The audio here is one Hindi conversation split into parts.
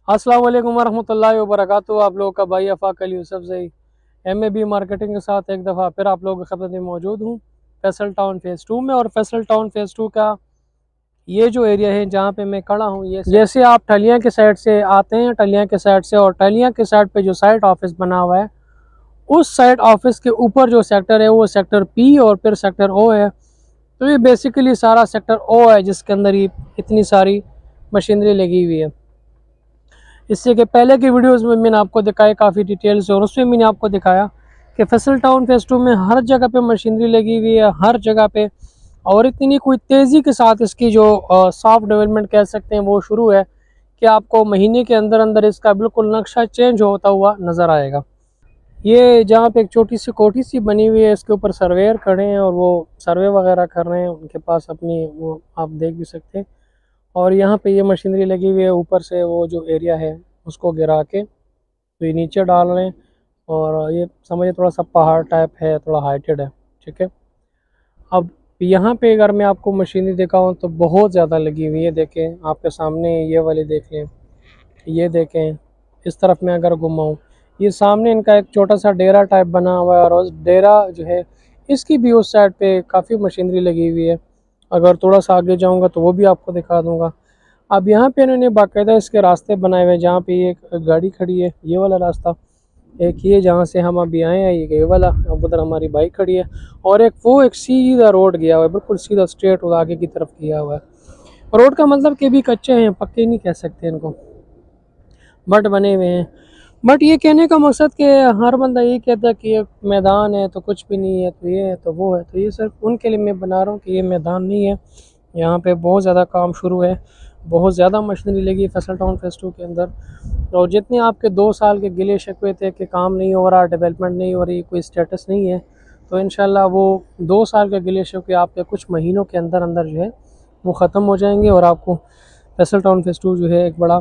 अस्सलाम वालेकुम वरहमतुल्लाहि वबरकातुहू। आप लोगों का भाई Afaq Ali Yusufzai MAB marketing के साथ एक दफ़ा फिर आप लोगों की खिदमत में मौजूद हूँ फैसल टाउन फ़ेज़ 2 में। और फैसल टाउन फ़ेज़ 2 का ये जो एरिया है जहाँ पे मैं खड़ा हूँ, ये जैसे आप टलियाँ के साइड से आते हैं, टलियाँ के साइड से, और टलियाँ के साइड पे जो साइड ऑफिस बना हुआ है, उस साइड ऑफिस के ऊपर जो सेक्टर है वो सेक्टर P और फिर सेक्टर O है। तो ये बेसिकली सारा सेक्टर O है जिसके अंदर ये इतनी सारी मशीनरी लगी हुई है। इससे के पहले की वीडियोस में मैंने आपको दिखाया काफ़ी डिटेल से, और उसमें मैंने आपको दिखाया कि फैसल टाउन फ़ेज़ 2 में हर जगह पे मशीनरी लगी हुई है, हर जगह पे, और इतनी कोई तेज़ी के साथ इसकी जो सॉफ्ट डेवलपमेंट कह सकते हैं वो शुरू है कि आपको महीने के अंदर अंदर इसका बिल्कुल नक्शा चेंज होता हुआ नज़र आएगा। ये जहाँ पे एक छोटी सी कोठी सी बनी हुई है, इसके ऊपर सर्वेयर खड़े हैं और वो सर्वे वगैरह कर रहे हैं, उनके पास अपनी वो आप देख भी सकते हैं। और यहाँ पे ये मशीनरी लगी हुई है, ऊपर से वो जो एरिया है उसको गिरा के तो ये नीचे डाल रहे हैं, और ये समझिए थोड़ा सा पहाड़ टाइप है, थोड़ा हाइटेड है, ठीक है। अब यहाँ पे अगर मैं आपको मशीनरी दिखाऊँ तो बहुत ज़्यादा लगी हुई है। देखें आपके सामने ये वाली देख लें, ये देखें, इस तरफ मैं अगर घुमाऊँ, ये सामने इनका एक छोटा सा डेरा टाइप बना हुआ है, और उस डेरा जो है इसकी भी उस साइड पे काफ़ी मशीनरी लगी हुई है। अगर थोड़ा सा आगे जाऊँगा तो वो भी आपको दिखा दूँगा। अब यहाँ पे इन्होंने बाकायदा इसके रास्ते बनाए हुए हैं, जहाँ पे ये एक गाड़ी खड़ी है, ये वाला रास्ता, एक ये जहाँ से हम अभी आए हैं ये वाला, अब उधर हमारी बाइक खड़ी है, और एक वो एक सीधा रोड गया हुआ है, बिल्कुल सीधा स्ट्रेट आगे की तरफ गया हुआ है। रोड का मतलब कि भी कच्चे हैं, पक्के नहीं कह सकते इनको, बट बने हुए हैं। बट ये कहने का मकसद कि हर बंदा ये कहता है कि ये मैदान है तो कुछ भी नहीं है, तो ये है तो वो है, तो ये सिर्फ उनके लिए मैं बना रहा हूँ कि ये मैदान नहीं है। यहाँ पे बहुत ज़्यादा काम शुरू है, बहुत ज़्यादा मशीनरी लगी फैसल टाउन फ़ेज़ 2 के अंदर। और जितने आपके 2 साल के गिले शिकवे थे कि काम नहीं हो रहा, डेवलपमेंट नहीं हो रही, कोई स्टेटस नहीं है, तो इंशाल्लाह वो 2 साल के गिले शिकवे आपके कुछ महीनों के अंदर अंदर जो है वो ख़त्म हो जाएंगे, और आपको फैसल टाउन फ़ेज़ 2 जो है एक बड़ा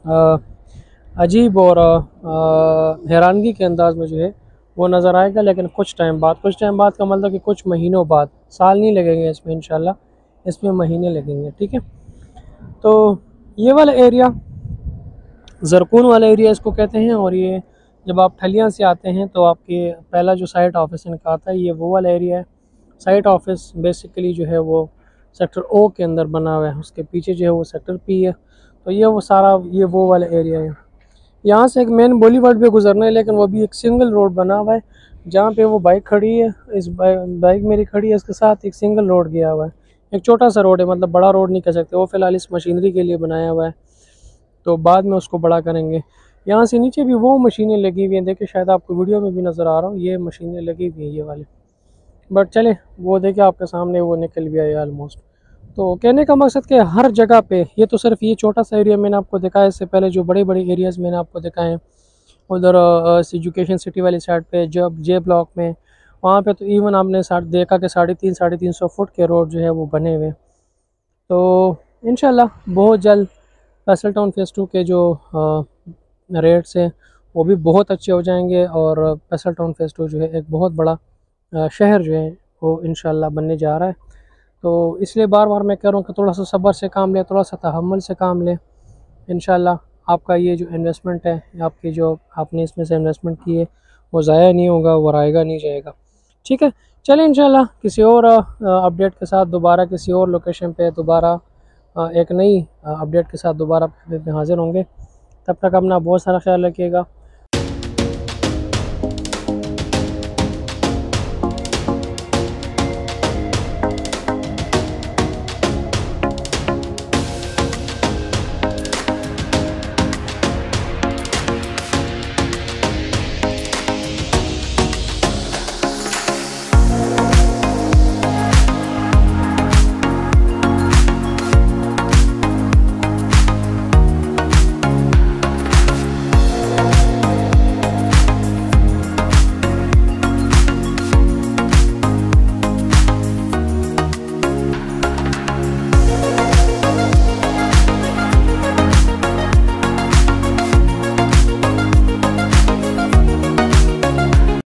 अजीब और हैरानगी के अंदाज में जो है वो नज़र आएगा। लेकिन कुछ टाइम बाद का मतलब कि कुछ महीनों बाद, साल नहीं लगेंगे इसमें, इंशाल्लाह इसमें महीने लगेंगे, ठीक है। तो ये वाला एरिया ज़रकून वाला एरिया इसको कहते हैं, और ये जब आप ठलियाँ से आते हैं तो आपके पहला जो साइट ऑफिस इनका आता है ये वो वाला एरिया है। साइट ऑफिस बेसिकली जो है वो सेक्टर O के अंदर बना हुआ है, उसके पीछे जो है वो सेक्टर P है। तो ये वो सारा ये वो वाला एरिया है। यहाँ से एक मेन बॉलीवुड पे गुजरना है, लेकिन वो भी एक सिंगल रोड बना हुआ है, जहाँ पे वो बाइक खड़ी है, इस बाइक मेरी खड़ी है, इसके साथ एक सिंगल रोड गया हुआ है, एक छोटा सा रोड है, मतलब बड़ा रोड नहीं कह सकते, वो फ़िलहाल इस मशीनरी के लिए बनाया हुआ है, तो बाद में उसको बड़ा करेंगे। यहाँ से नीचे भी वो मशीनें लगी हुई हैं, देखिए शायद आपको वीडियो में भी नज़र आ रहा हूँ, ये मशीनें लगी हुई हैं ये वाली, बट चले वो देखिए आपके सामने वो निकल भी आई ऑलमोस्ट। तो कहने का मकसद कि हर जगह पे, ये तो सिर्फ ये छोटा सा एरिया मैंने आपको दिखाया, इससे पहले जो बड़े बड़े एरियाज़ मैंने आपको दिखाए हैं उधर एजुकेशन सिटी वाली साइड पे, जब J ब्लॉक में, वहाँ पे तो इवन आपने देखा कि 350 फुट के रोड जो है वो बने हुए। तो इंशाल्लाह बहुत जल्द फैसल टाउन फ़ेज़ 2 के जो रेट्स हैं वो भी बहुत अच्छे हो जाएंगे, और फैसल टाउन फ़ेज़ 2 जो है एक बहुत बड़ा शहर जो है वो इंशाल्लाह बनने जा रहा है। तो इसलिए बार बार मैं कह रहा हूँ कि थोड़ा सा सब्र से काम लें, थोड़ा सा तहम्मुल से काम लें। इंशाल्लाह आपका ये जो इन्वेस्टमेंट है, आपकी जो आपने इसमें से इन्वेस्टमेंट की है वो ज़ाया नहीं होगा, वो रायगा नहीं जाएगा, ठीक है। चलें इंशाल्लाह किसी और अपडेट के साथ दोबारा, किसी और लोकेशन पे दोबारा एक नई अपडेट के साथ दोबारा हाज़िर होंगे। तब तक अपना बहुत सारा ख्याल रखिएगा।